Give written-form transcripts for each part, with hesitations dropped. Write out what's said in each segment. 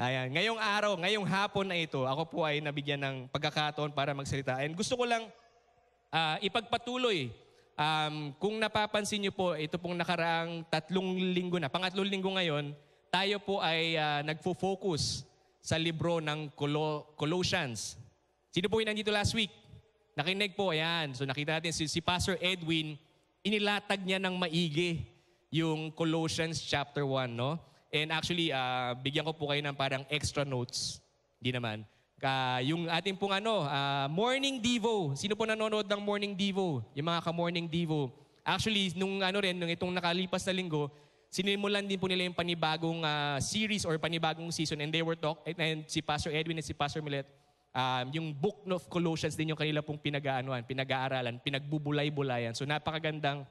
Ayan, ngayong araw, ngayong hapon na ito, ako po ay nabigyan ng pagkakataon para magsalita. And gusto ko lang ipagpatuloy. Kung napapansin niyo po, ito pong nakaraang 3 linggo na, pangatlong linggo ngayon, tayo po ay nagfo-focus sa libro ng Colossians. Sino po yung nandito last week? Nakinig po, ayan. So nakita natin si Pastor Edwin, inilatag niya ng maigi yung Colossians chapter 1, no? And actually, bigyan ko po kayo ng parang extra notes. Hindi naman. Yung ating pong morning devo. Sino po nanonood ng morning devo? Yung mga ka-morning devo. Actually, nung itong nakalipas na linggo, sinimulan din po nila yung panibagong series or panibagong season. And they were and si Pastor Edwin at si Pastor Milet, yung book of Colossians din yung kanila pong pinag-aaralan, pinagbubulay-bulayan. So napakagandang,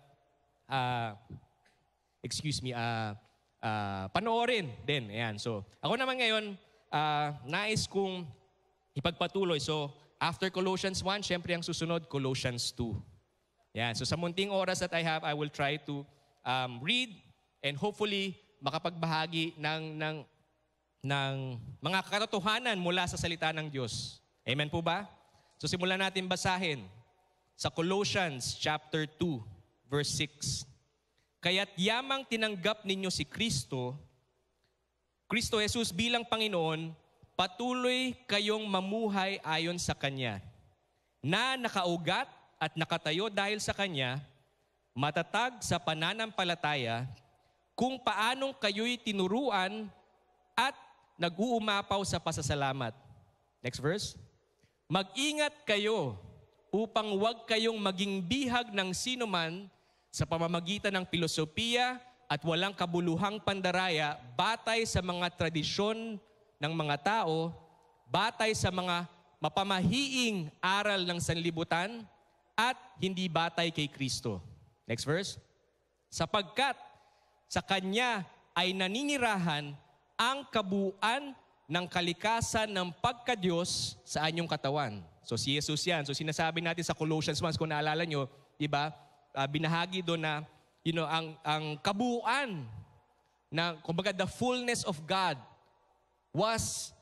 panoorin din. Ayan. So, ako naman ngayon, nais kong ipagpatuloy. So, after Colossians 1, syempre ang susunod, Colossians 2. Ayan. So, sa munting oras that I have, I will try to read and hopefully makapagbahagi ng mga katotohanan mula sa salita ng Diyos. Amen po ba? So, simulan natin basahin sa Colossians chapter 2, verse 6. Kaya't yamang tinanggap ninyo si Kristo Jesus bilang Panginoon, patuloy kayong mamuhay ayon sa Kanya, na nakaugat at nakatayo dahil sa Kanya, matatag sa pananampalataya, kung paanong kayo'y tinuruan at nag-uumapaw sa pasasalamat. Next verse. Mag-ingat kayo upang huwag kayong maging bihag ng sinuman sa pamamagitan ng pilosopiya at walang kabuluhang pandaraya, batay sa mga tradisyon ng mga tao, batay sa mga mapamahiing aral ng sanlibutan, at hindi batay kay Kristo. Next verse. Sapagkat sa Kanya ay naninirahan ang kabuuan ng kalikasan ng pagka-Diyos sa anyong katawan. So si Jesus yan. So sinasabi natin sa Colossians 1, kung naalala nyo, di ba? Binahagi doon na, ang kabuuan na, kumbaga, the fullness of God was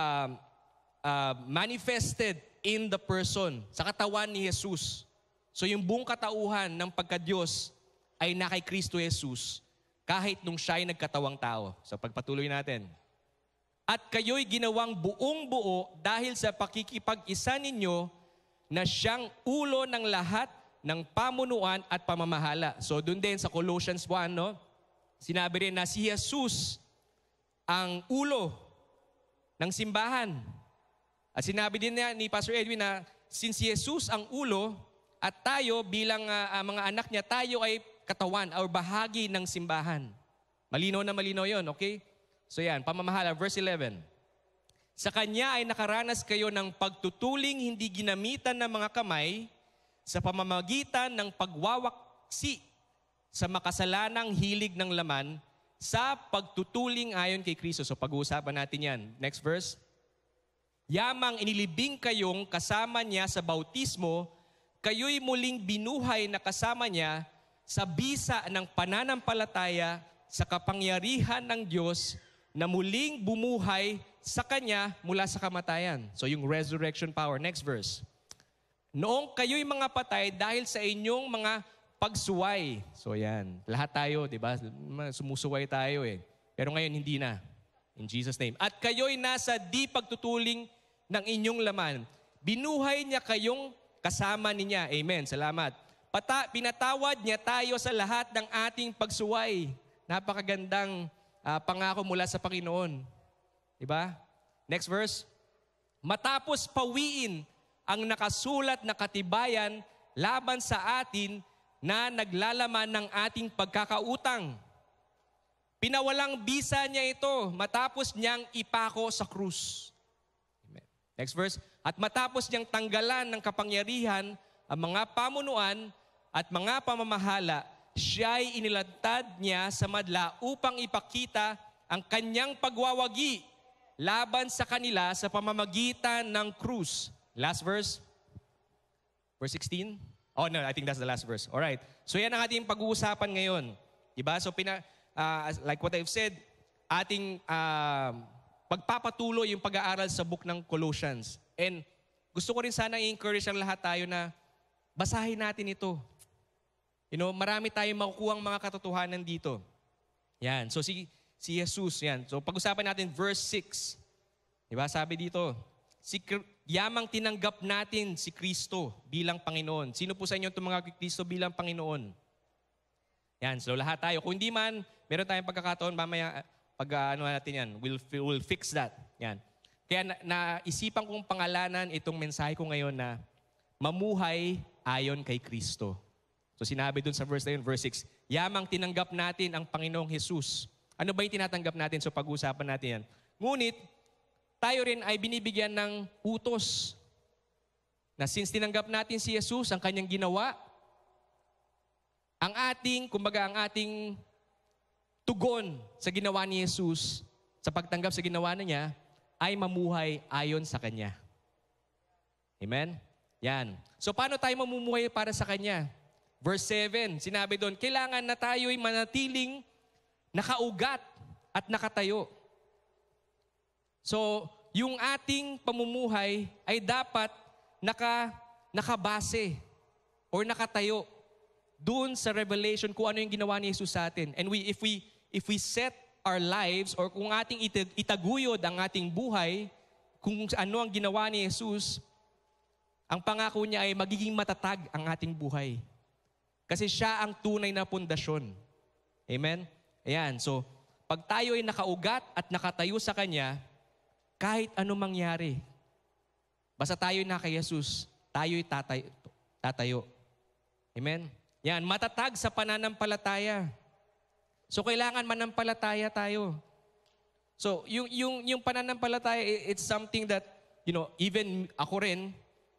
manifested in the person, sa katawan ni Jesus. So yung buong katauhan ng pagka-Diyos ay na kay Kristo Jesus, kahit nung siya ay nagkatawang tao. So pagpatuloy natin. At kayo'y ginawang buong buo dahil sa pakikipag-isa ninyo na siyang ulo ng lahat ng pamunuan at pamamahala. So doon din sa Colossians 1, no, sinabi rin na si Jesus ang ulo ng simbahan. At sinabi din niya ni Pastor Edwin na since si Jesus ang ulo at tayo bilang mga anak niya, tayo ay katawan o bahagi ng simbahan. Malinaw na malinaw yon, okay? So yan, pamamahala, verse 11. Sa Kanya ay nakaranas kayo ng pagtutuling hindi ginamitan ng mga kamay, sa pamamagitan ng pagwawaksi sa makasalanang hilig ng laman, sa pagtutuling ayon kay Kristo. So pag-uusapan natin yan. Next verse. Yamang inilibing kayong kasama niya sa bautismo, kayo'y muling binuhay na kasama niya sa bisa ng pananampalataya sa kapangyarihan ng Diyos na muling bumuhay sa Kanya mula sa kamatayan. So yung resurrection power. Next verse. Noong kayo'y mga patay dahil sa inyong mga pagsuway. So yan, lahat tayo, di ba? Sumusuway tayo eh. Pero ngayon hindi na. In Jesus' name. At kayo'y nasa di pagtutuling ng inyong laman. Binuhay niya kayong kasama niya. Amen. Salamat. Pinatawad niya tayo sa lahat ng ating pagsuway. Napakagandang pangako mula sa Panginoon. Di ba? Next verse. Matapos pawiin ang nakasulat na katibayan laban sa atin na naglalaman ng ating pagkakautang. Pinawalang bisa niya ito matapos niyang ipako sa krus. Amen. Next verse. At matapos niyang tanggalan ng kapangyarihan ang mga pamunuan at mga pamamahala, siya'y inilantad niya sa madla upang ipakita ang kanyang pagwawagi laban sa kanila sa pamamagitan ng krus. Last verse. Verse 16. Oh no, I think that's the last verse. All right. So yan ang ating pag-uusapan ngayon. Diba? So like what I've said, ating pagpapatuloy yung pag-aaral sa book ng Colossians. And gusto ko rin sana i-encourage ang lahat tayo na basahin natin ito. Marami tayong makukuhang mga katotohanan dito. Yan. So si Jesus, yan. So pag-usapan natin verse 6. Diba? Sabi dito, yamang tinanggap natin si Kristo bilang Panginoon. Sino po sa inyo itong mga Kristo bilang Panginoon? Yan. So lahat tayo. Kung hindi man, meron tayong pagkakataon, mamaya pag natin yan, we'll fix that. Yan. Kaya naisipan kong pangalanan itong mensahe ko ngayon na mamuhay ayon kay Kristo. So sinabi dun sa verse na yun, verse 6, yamang tinanggap natin ang Panginoong Jesus. Ano ba yung tinatanggap natin? So pag-uusapan natin yan. Ngunit, tayo rin ay binibigyan ng utos na since tinanggap natin si Jesus, ang kanyang ginawa, ang ating tugon sa ginawa ni Jesus, sa pagtanggap sa ginawa na niya, ay mamuhay ayon sa Kanya. Amen? Yan. So paano tayo mamumuhay para sa Kanya? Verse 7, sinabi doon, kailangan na tayo'y manatiling nakaugat at nakatayo. So, yung ating pamumuhay ay dapat nakabase or nakatayo doon sa revelation kung ano yung ginawa ni Jesus sa atin. And if we set our lives or kung ating itaguyod ang ating buhay, kung ano ang ginawa ni Jesus, ang pangako niya ay magiging matatag ang ating buhay. Kasi siya ang tunay na pundasyon. Amen? Ayan, so pag tayo ay nakaugat at nakatayo sa Kanya, kahit ano mangyari, basta tayo na kay Jesus, tayo'y tatayo. Amen? Yan, matatag sa pananampalataya. So, kailangan manampalataya tayo. So, yung pananampalataya, it's something that, even ako rin,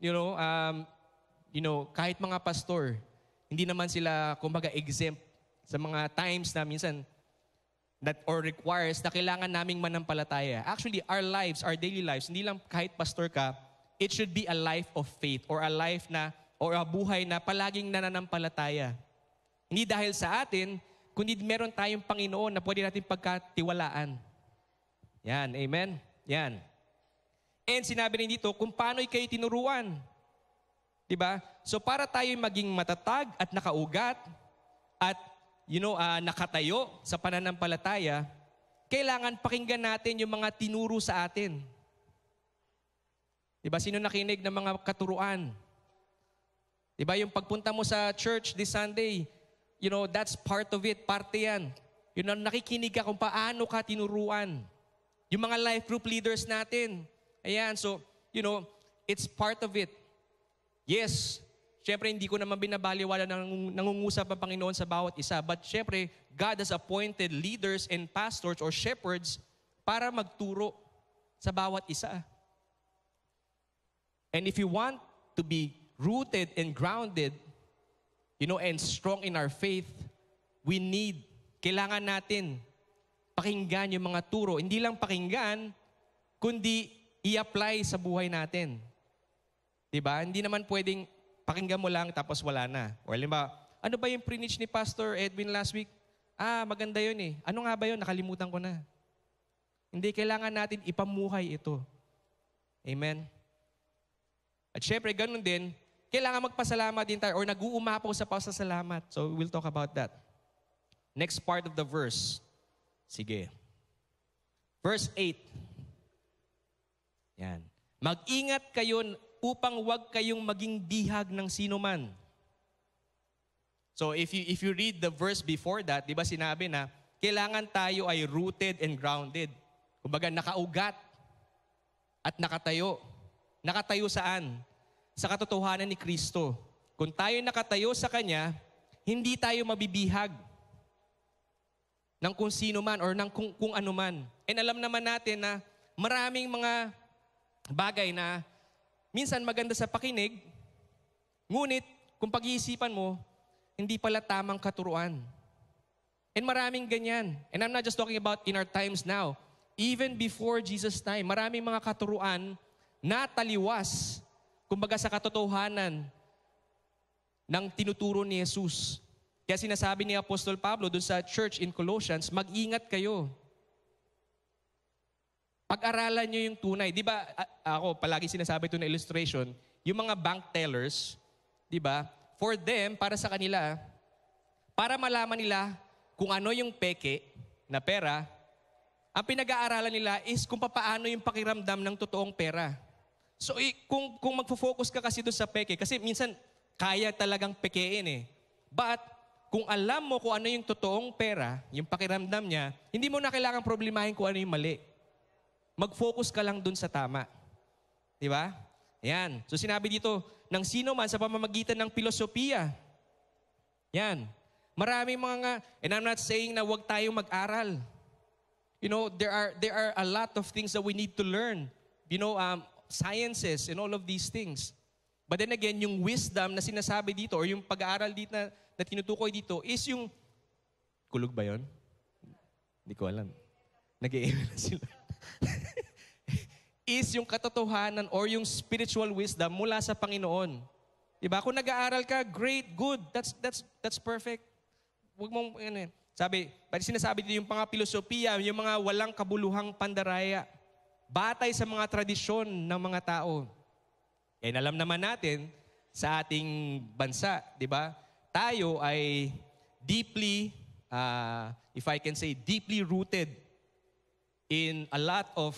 kahit mga pastor, hindi naman sila, kumbaga, exempt sa mga times na minsan, that or requires na kailangan naming manampalataya. Actually, our lives, our daily lives, hindi lang kahit pastor ka, it should be a life of faith or a life na, or a buhay na palaging nananampalataya. Hindi dahil sa atin, kundi meron tayong Panginoon na pwede natin pagkatiwalaan. Yan, amen? Yan. And sinabi rin dito, kung paano'y kayo tinuruan. Diba? So para tayo maging matatag at nakaugat at nakatayo sa pananampalataya, kailangan pakinggan natin yung mga tinuro sa atin. Diba? Sino nakinig ng mga katuruan? Diba? Yung pagpunta mo sa church this Sunday, that's part of it. Parte yan. Nakikinig ka kung paano ka tinuruan. Yung mga life group leaders natin. Ayan, so, it's part of it. Yes, syempre hindi ko naman binabaliwala na nangungusap ang Panginoon sa bawat isa. But syempre, God has appointed leaders and pastors or shepherds para magturo sa bawat isa. And if you want to be rooted and grounded, and strong in our faith, kailangan natin pakinggan yung mga turo. Hindi lang pakinggan, kundi i-apply sa buhay natin. Diba? Hindi naman pwedeng pakinggan mo lang tapos wala na. Or halimbawa, ano ba yung preach ni Pastor Edwin last week? Maganda yun eh. Ano nga ba yun? Nakalimutan ko na. Hindi, kailangan natin ipamuhay ito. Amen? At syempre, ganun din, kailangan magpasalamat din tayo or nag-uumapaw sa pasasalamat. So, we'll talk about that. Next part of the verse. Sige. Verse 8. Yan. Mag-ingat kayo upang huwag kayong maging bihag ng sino man. So, if you read the verse before that, di ba sinabi na kailangan tayo ay rooted and grounded. Kumbaga, nakaugat at nakatayo. Nakatayo saan? Sa katotohanan ni Kristo. Kung tayo nakatayo sa Kanya, hindi tayo mabibihag ng kung sino man or ng kung ano man. And alam naman natin na maraming mga bagay na minsan maganda sa pakinig, ngunit kung pag-iisipan mo, hindi pala tamang katuruan. And maraming ganyan. And I'm not just talking about in our times now. Even before Jesus' time, maraming mga katuruan na taliwas, kumbaga sa katotohanan ng tinuturo ni Jesus. Kaya sinasabi ni Apostol Pablo doon sa church in Colossians, mag-ingat kayo. Pag-aralan nyo yung tunay. Di ba, ako palagi sinasabi ito na illustration, yung mga bank tellers, di ba, for them, para sa kanila, para malaman nila kung ano yung peke na pera, ang pinag-aaralan nila is kung paano yung pakiramdam ng totoong pera. So kung magfo-focus ka kasi doon sa peke, kasi minsan kaya talagang pekein eh. But kung alam mo kung ano yung totoong pera, yung pakiramdam niya, hindi mo na kailangan problemahin kung ano yung mali. Mag-focus ka lang dun sa tama. Di ba? Yan. So sinabi dito, ng sino man sa pamamagitan ng filosofiya. Yan. Maraming mga, and I'm not saying na huwag tayong mag-aral. You know, there are a lot of things that we need to learn. You know, sciences and all of these things. But then again, yung wisdom na sinasabi dito or yung pag-aaral dito na tinutukoy dito is yung, kulog ba yun? Hindi ko alam. Nag-i-email na sila. is yung katotohanan or yung spiritual wisdom mula sa Panginoon. Diba? Kung nag-aaral ka, great, good. That's perfect. Huwag mong, sabi, sinasabi dito yung mga filosofiya, yung mga walang kabuluhang pandaraya, batay sa mga tradisyon ng mga tao. And alam naman natin, sa ating bansa, di ba? Tayo ay deeply, if I can say, deeply rooted in a lot of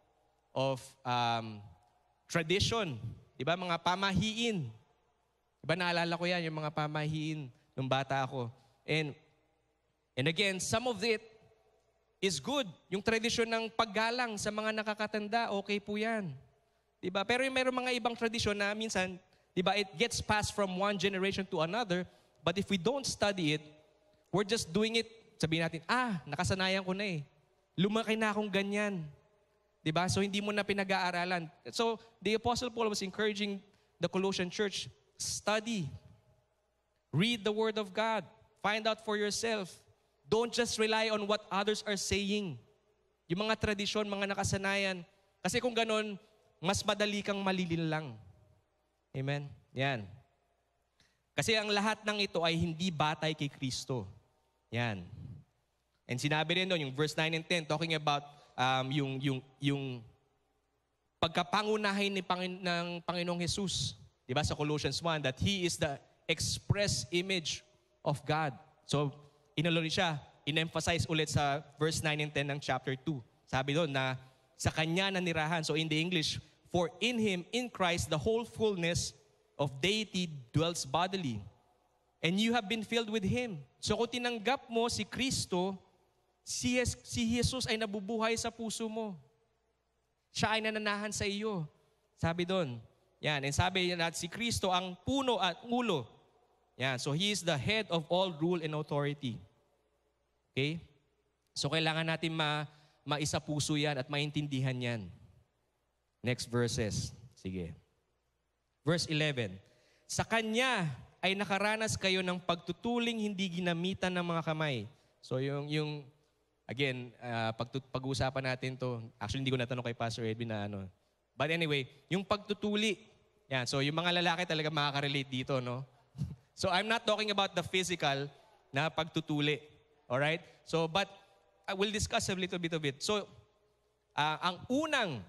tradition. Di ba? Mga pamahiin. Di ba? Naalala ko yan, yung mga pamahiin nung bata ako. And again, some of it is good. Yung tradisyon ng paggalang sa mga nakakatanda, okay po yan. Di ba? Pero mayroong mga ibang tradisyon na minsan, di ba, it gets passed from one generation to another, but if we don't study it, we're just doing it, sabihin natin, nakasanayan ko na eh. Lumaki na akong ganyan. Diba? So hindi mo na pinag-aaralan. So the Apostle Paul was encouraging the Colossian church, study. Read the Word of God. Find out for yourself. Don't just rely on what others are saying. Yung mga tradisyon, mga nakasanayan. Kasi kung ganun, mas madali kang malilin lang. Amen? Yan. Kasi ang lahat ng ito ay hindi batay kay Kristo. Yan. And sinabi rin doon, yung verse 9 and 10, talking about yung pagkapangunahin ng Panginoong Jesus. Diba sa Colossians 1, that He is the express image of God. So, in-emphasize ulit sa verse 9 and 10 ng chapter 2. Sabi doon na sa Kanya nanirahan. So in the English, for in Him, in Christ, the whole fullness of deity dwells bodily. And you have been filled with Him. So kung tinanggap mo si Kristo, si Jesus ay nabubuhay sa puso mo. Siya ay nananahan sa iyo. Sabi doon. Yan. And sabi na si Kristo ang puno at ulo. Yan. So He is the head of all rule and authority. Okay? So kailangan natin maisa puso yan at maintindihan yan. Next verses. Sige. Verse 11. Sa Kanya ay nakaranas kayo ng pagtutuling hindi ginamitan ng mga kamay. So yung again, pag-uusapan natin to, actually hindi ko natanong kay Pastor Edwin na ano. But anyway, yung pagtutuli, yan. So yung mga lalaki talaga makaka-relate dito, no? So I'm not talking about the physical na pagtutuli. Alright? So, but I will discuss a little bit of it. So, ang unang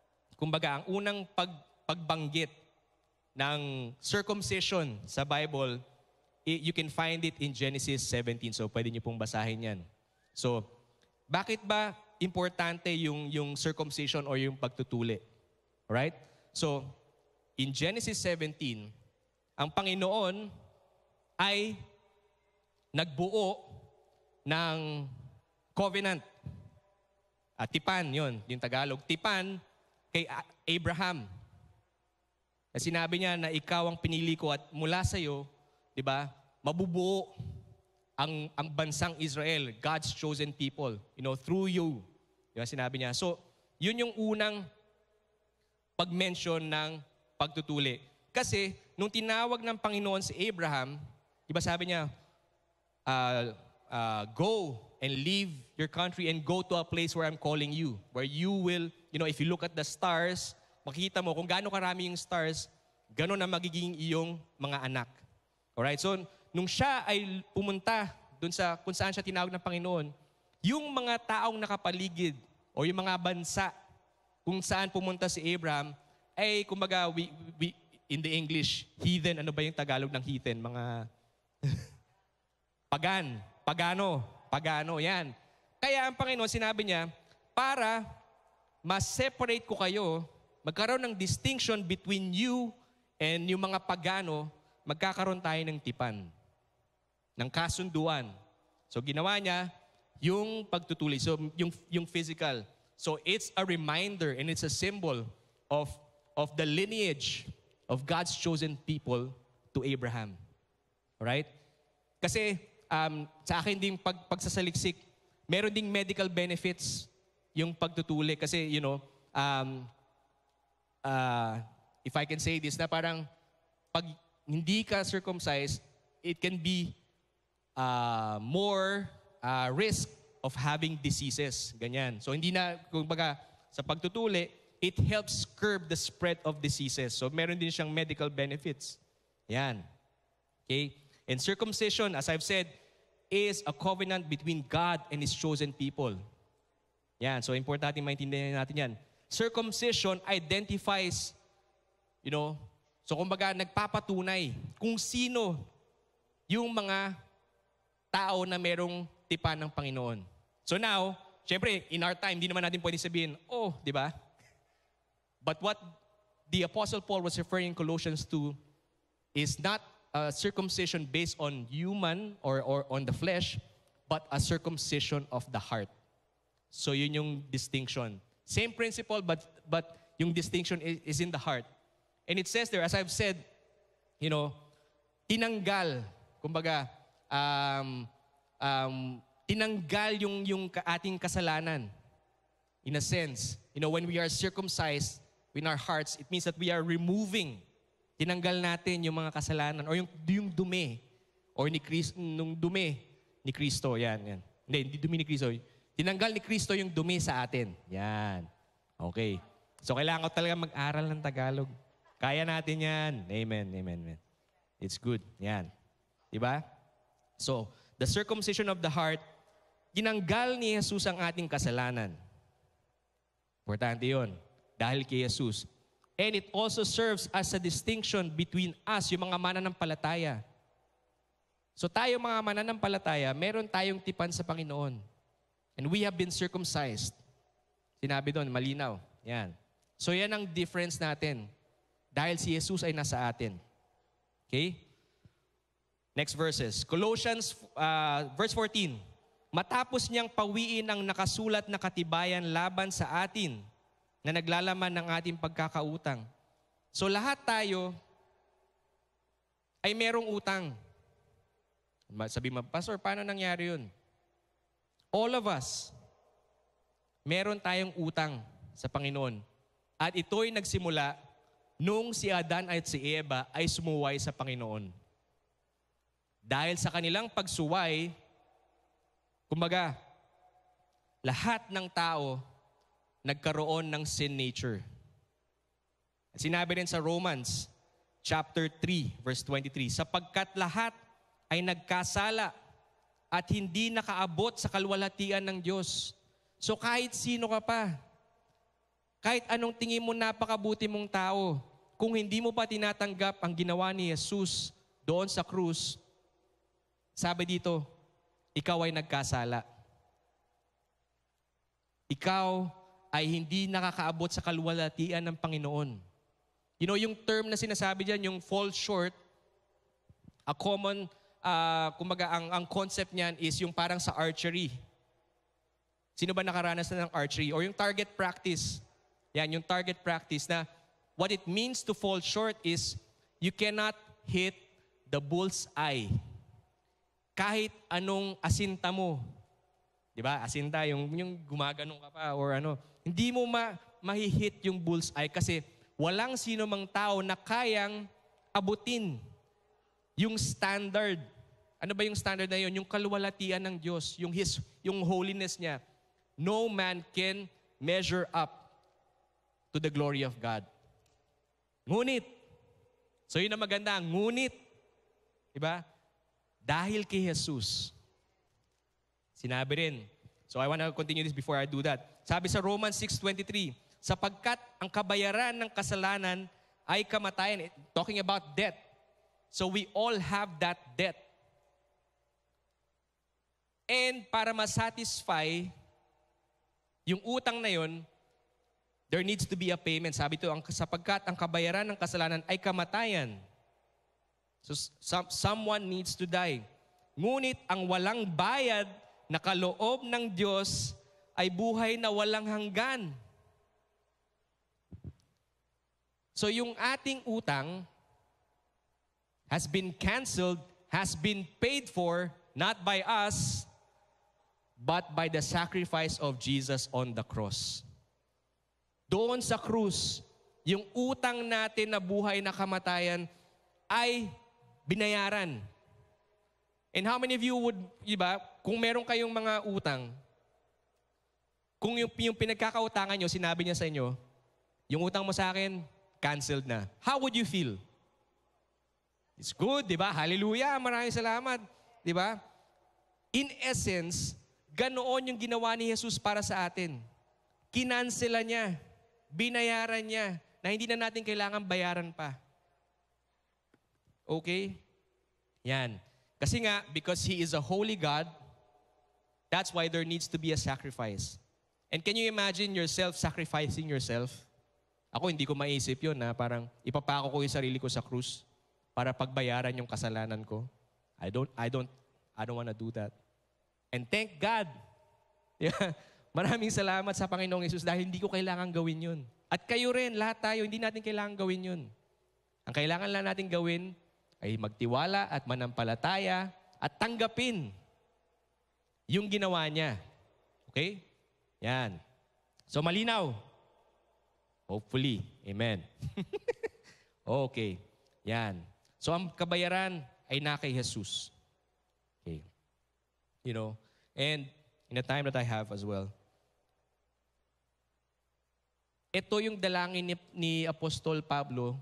pagbanggit ng circumcision sa Bible, you can find it in Genesis 17. So, pwede niyo pong basahin yan. So, bakit ba importante yung circumcision or yung pagtutuli? Alright? So, in Genesis 17, ang Panginoon ay nagbuo ng covenant. Tipan, yun, yung Tagalog. Tipan kay Abraham. Na sinabi niya na ikaw ang pinili ko at mula sa iyo, di ba, mabubuo ang bansang Israel, God's chosen people, through you. Di ba, sinabi niya. So, yun yung unang pag-mention ng pagtutuli. Kasi, nung tinawag ng Panginoon si Abraham, di ba sabi niya, go and leave your country and go to a place where I'm calling you. Where you will, if you look at the stars, makikita mo kung gaano karami yung stars, gano'n na magiging iyong mga anak. Alright? So, nung siya ay pumunta dun sa kung saan siya tinawag ng Panginoon, yung mga taong nakapaligid o yung mga bansa kung saan pumunta si Abraham, ay kumbaga, in the English, heathen, ano ba yung Tagalog ng heathen? Mga pagano, yan. Kaya ang Panginoon, sinabi niya, para ma-separate ko kayo, magkaroon ng distinction between you and yung mga pagano, magkakaroon tayo ng tipan, ng kasunduan. So ginawa niya, yung pagtutuli, so yung physical. So it's a reminder and it's a symbol of the lineage of God's chosen people to Abraham. Alright? Kasi sa akin ding pagsasaliksik, meron ding medical benefits yung pagtutuli. Kasi, if I can say this, na parang pag hindi ka circumcised, it can be more risk of having diseases. Ganyan. So hindi na, kumbaga, sa pagtutuli, it helps curb the spread of diseases. So meron din siyang medical benefits. Yan. Okay? And circumcision, as I've said, is a covenant between God and His chosen people. Yan. So importante maintindihan natin yan. Circumcision identifies, so kumbaga nagpapatunay kung sino yung mga tao na merong tipan ng Panginoon. So now, syempre, in our time, di naman natin pwede sabihin, di ba? But what the Apostle Paul was referring in Colossians 2 is not a circumcision based on human or on the flesh, but a circumcision of the heart. So yun yung distinction. Same principle, but yung distinction is in the heart. And it says there, as I've said, tinanggal, kumbaga, tinanggal yung ating kasalanan. In a sense, when we are circumcised in our hearts, it means that we are removing, tinanggal natin yung mga kasalanan or yung dumi or nung dumi ni Kristo. Yan. Hindi dumi ni Kristo. Tinanggal ni Kristo yung dumi sa atin. Yan. Okay. So kailangan ko talaga mag-aral ng Tagalog. Kaya natin yan. Amen. It's good. Yan. Diba? So, the circumcision of the heart, tinanggal ni Jesus ang ating kasalanan. Importante yun. Dahil kay Jesus. And it also serves as a distinction between us, yung mga mananampalataya. So tayo mga mananampalataya, meron tayong tipan sa Panginoon. And we have been circumcised. Sinabi doon, malinaw. Yan. So yan ang difference natin. Dahil si Jesus ay nasa atin. Okay? Next verses. Colossians, verse 14. Matapos niyang pawiin ang nakasulat na katibayan laban sa atin na naglalaman ng ating pagkakautang. So lahat tayo ay merong utang. Sabi mo, Pastor, paano nangyari yun? All of us, meron tayong utang sa Panginoon. At ito'y nagsimula nung si Adan at si Eva ay sumuway sa Panginoon. Dahil sa kanilang pagsuway, kumbaga, lahat ng tao nagkaroon ng sin nature. Sinabi rin sa Romans chapter 3, verse 23, sapagkat lahat ay nagkasala at hindi nakaabot sa kalwalhatian ng Diyos. So kahit sino ka pa, kahit anong tingin mo napakabuti mong tao, kung hindi mo pa tinatanggap ang ginawa ni Jesus doon sa krus, sabi dito, ikaw ay nagkasala. Ikaw ay hindi nakakaabot sa kalwalhatian ng Panginoon. Yung term na sinasabi dyan, yung fall short, a common, kumbaga ang concept niyan is yung parang sa archery. Sino ba nakaranas na ng archery? Or yung target practice. Yan, yung target practice na what it means to fall short is you cannot hit the bull's eye. Kahit anong asinta mo. Diba? Asinta, yung gumaganong ka pa or ano. Hindi mo mahihit yung bull's eye kasi walang sino mang tao na kayang abutin yung standard. Ano ba yung standard na yun? Yung kalwalhatian ng Diyos, yung holiness niya. No man can measure up to the glory of God. Ngunit, so yun ang maganda, ngunit, diba? Dahil kay Jesus, sinabi rin, so I want to continue this before I do that. Sabi sa Romans 6:23, sapagkat ang kabayaran ng kasalanan ay kamatayan. Talking about debt. So we all have that debt. And para masatisfy yung utang na yun, there needs to be a payment. Sabi ito, sapagkat ang kabayaran ng kasalanan ay kamatayan. So someone needs to die. Ngunit ang walang bayad na kaloob ng Diyos ay buhay na walang hanggan. So yung ating utang has been canceled, has been paid for, not by us, but by the sacrifice of Jesus on the cross. Doon sa krus, yung utang natin na buhay na kamatayan ay binayaran. And how many of you would, iba, kung meron kayong mga utang, kung yung pinagkakautangan nyo, sinabi niya sa inyo, yung utang mo sa akin, canceled na. How would you feel? It's good, di ba? Hallelujah, maraming salamat. Di ba? In essence, ganoon yung ginawa ni Jesus para sa atin. Kinansela niya, binayaran niya, na hindi na natin kailangan bayaran pa. Okay? Yan. Kasi nga, because He is a holy God, that's why there needs to be a sacrifice. And can you imagine yourself sacrificing yourself? Ako, hindi ko maisip yun na parang ipapako ko yung sarili ko sa krus para pagbayaran yung kasalanan ko. I don't want to do that. And thank God. Yeah. Maraming salamat sa Panginoong Hesus dahil hindi ko kailangan gawin yun. At kayo rin, lahat tayo, hindi natin kailangan gawin yun. Ang kailangan lang natin gawin ay magtiwala at manampalataya at tanggapin yung ginawa niya. Okay? Yan. So malinaw. Hopefully. Amen. Okay. Yan. So ang kabayaran ay na kay Jesus. Okay. You know, and in the time that I have as well, ito yung dalangin ni Apostol Pablo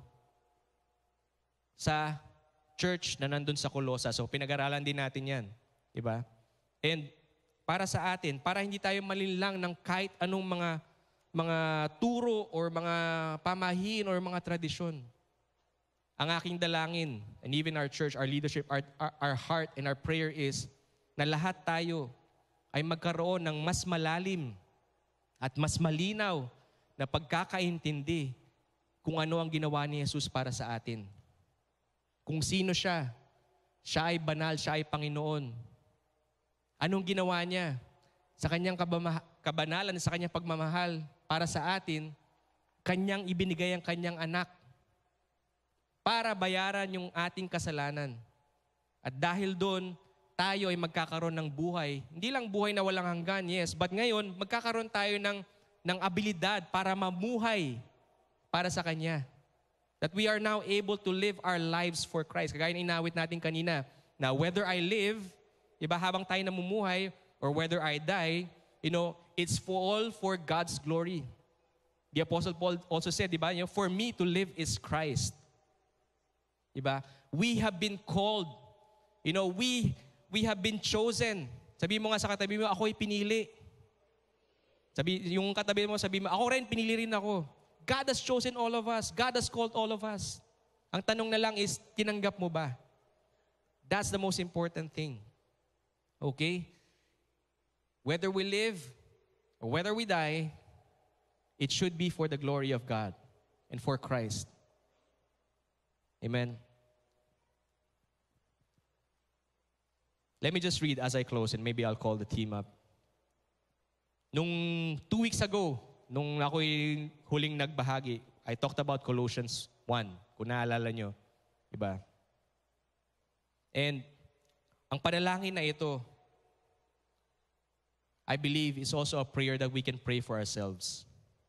sa church na nandun sa Colossae. So pinag-aralan din natin yan. Diba? And para sa atin, para hindi tayo malinlang ng kahit anong mga turo or mga pamahiin or mga tradisyon. Ang aking dalangin, and even our church, our leadership, our heart and our prayer is na lahat tayo ay magkaroon ng mas malalim at mas malinaw na pagkakaintindi kung ano ang ginawa ni Jesus para sa atin. Kung sino siya. Siya ay banal, siya ay Panginoon. Anong ginawa niya? Sa kanyang kabanalan, sa kanyang pagmamahal para sa atin, kanyang ibinigay ang kanyang anak para bayaran yung ating kasalanan. At dahil doon, tayo ay magkakaroon ng buhay. Hindi lang buhay na walang hanggan, yes. But ngayon, magkakaroon tayo ng abilidad para mamuhay para sa Kanya. That we are now able to live our lives for Christ. Kagaya ng inawit natin kanina, na whether I live, iba habang tayo namumuhay, or whether I die, you know, it's all for God's glory. The Apostle Paul also said, diba, you know, for me to live is Christ. Diba? We have been called. You know, we have been chosen. Sabi mo nga sa katabi mo, ako'y pinili. Yung katabi mo, sabi mo, ako rin, pinili rin ako. God has chosen all of us. God has called all of us. Ang tanong na lang is, tinanggap mo ba? That's the most important thing. Okay? Whether we live or whether we die, it should be for the glory of God and for Christ. Amen? Let me just read as I close and maybe I'll call the team up. Nung 2 weeks ago, nung ako'y huling nagbahagi, I talked about Colossians 1, kung naalala nyo. Diba? And ang panalangin na ito, I believe is also a prayer that we can pray for ourselves.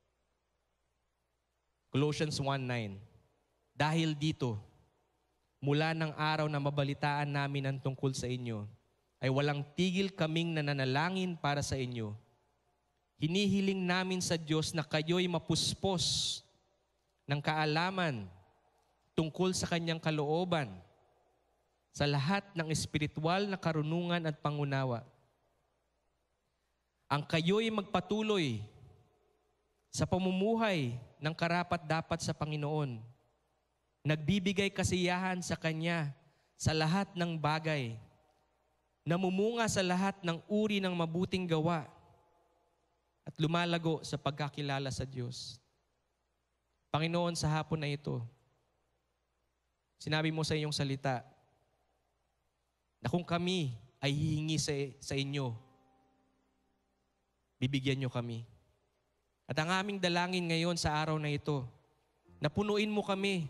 Colossians 1:9. Dahil dito, mula ng araw na mabalitaan namin ang tungkol sa inyo, ay walang tigil kaming nananalangin para sa inyo. Hinihiling namin sa Diyos na kayo'y mapuspos ng kaalaman tungkol sa Kanyang kalooban, sa lahat ng espiritual na karunungan at pangunawa. Ang kayo'y magpatuloy sa pamumuhay ng karapat-dapat sa Panginoon. Nagbibigay kasiyahan sa Kanya sa lahat ng bagay. Namumunga sa lahat ng uri ng mabuting gawa at lumalago sa pagkakilala sa Diyos. Panginoon, sa hapon na ito, sinabi mo sa iyong salita na kung kami ay hihingi sa inyo, bibigyan nyo kami. At ang aming dalangin ngayon sa araw na ito, na punuin mo kami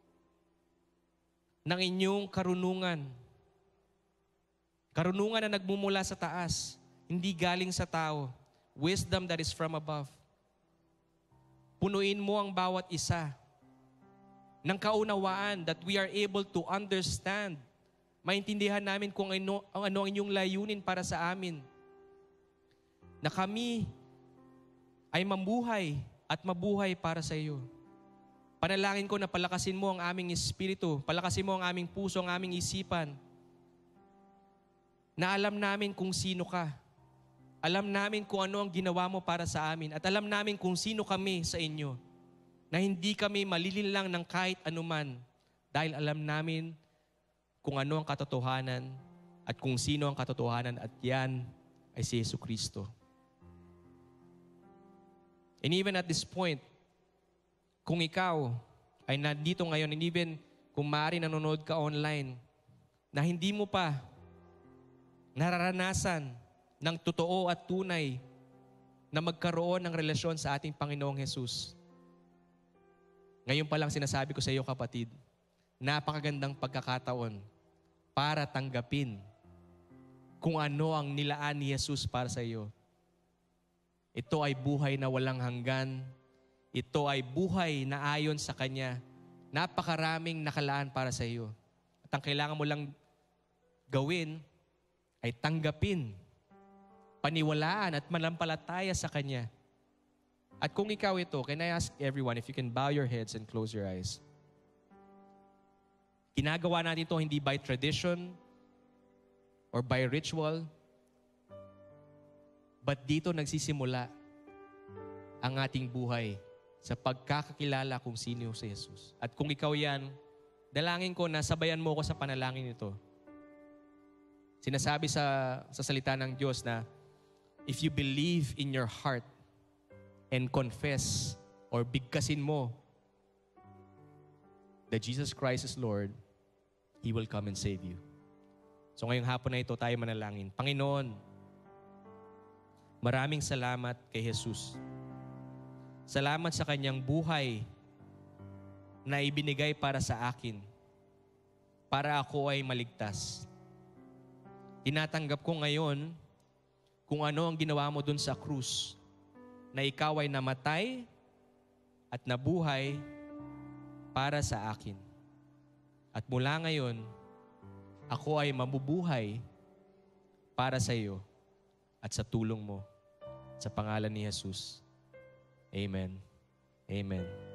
ng inyong karunungan. Karunungan na nagmumula sa taas, hindi galing sa tao. Wisdom that is from above. Punuin mo ang bawat isa ng kaunawaan that we are able to understand. Maintindihan namin kung ano ang inyong layunin para sa amin. Na kami ay mabuhay at mabuhay para sa iyo. Panalangin ko na palakasin mo ang aming espiritu, palakasin mo ang aming puso, ang aming isipan. Na alam namin kung sino ka. Alam namin kung ano ang ginawa mo para sa amin. At alam namin kung sino kami sa inyo. Na hindi kami malilinlang ng kahit anuman. Dahil alam namin kung ano ang katotohanan at kung sino ang katotohanan. At yan ay si Jesucristo. And even at this point, kung ikaw ay nandito ngayon, and even kung maaari nanonood ka online, na hindi mo pa nararanasan ng totoo at tunay na magkaroon ng relasyon sa ating Panginoong Jesus. Ngayon pa lang sinasabi ko sa iyo, kapatid, napakagandang pagkakataon para tanggapin kung ano ang nilaan ni Jesus para sa iyo. Ito ay buhay na walang hanggan. Ito ay buhay na ayon sa Kanya. Napakaraming nakalaan para sa iyo. At ang kailangan mo lang gawin ay tanggapin, paniwalaan at manampalataya sa Kanya. At kung ikaw ito, can I ask everyone if you can bow your heads and close your eyes? Ginagawa natin ito hindi by tradition or by ritual, but dito nagsisimula ang ating buhay sa pagkakakilala kung sino si Jesus. At kung ikaw yan, dalangin ko na sabayan mo ko sa panalangin ito. Sinasabi sa salita ng Diyos na if you believe in your heart and confess or bigkasin mo that Jesus Christ is Lord, He will come and save you. So ngayong hapon na ito tayo manalangin. Panginoon, maraming salamat kay Jesus. Salamat sa Kanyang buhay na ibinigay para sa akin, para ako ay maligtas. Tinatanggap ko ngayon kung ano ang ginawa mo dun sa krus, na ikaw ay namatay at nabuhay para sa akin. At mula ngayon, ako ay mabubuhay para sa iyo at sa tulong mo. Sa pangalan ni Jesus. Amen. Amen.